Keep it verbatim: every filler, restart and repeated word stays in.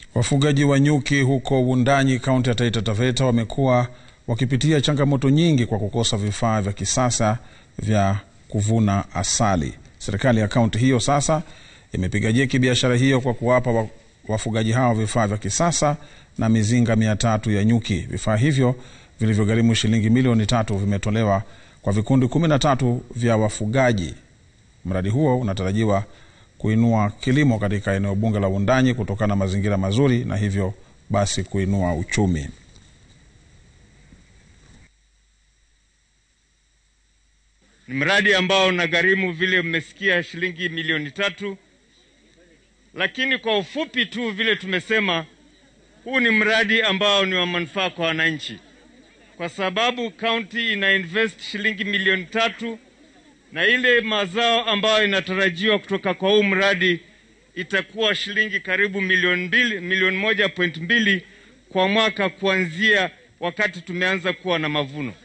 Wafugaji wa nyuki huko Wundanyi, kaunti ya Taita Taveta, wamekuwa wakipitia changamoto nyingi kwa kukosa vifaa vya kisasa vya kuvuna asali. Serikali ya kaunti hiyo sasa imepiga jeki biashara hiyo kwa kuwapa wafugaji hao vifaa vya kisasa na mizinga mia tatu ya nyuki. Vifaa hivyo vilivyogharimu shilingi milioni tatu vimetolewa kwa vikundi kumi na tatu vya wafugaji. Mradi huo unatarajiwa kuinua kilimo katika eneo bunge la Wundanyi kutokana na mazingira mazuri na hivyo basi kuinua uchumi. Ni mradi ambao unagharimu vile mmesikia shilingi milioni tatu. Lakini kwa ufupi tu vile tumesema, huu ni mradi ambao ni wa manufaa kwa wananchi. Kwa sababu county ina invest shilingi milioni tatu na ile mazao ambayo inatarajiwa kutoka kwa huu mradi itakuwa shilingi karibu milioni mbili, milioni moja point mbili kwa mwaka kuanzia wakati tumeanza kuwa na mavuno.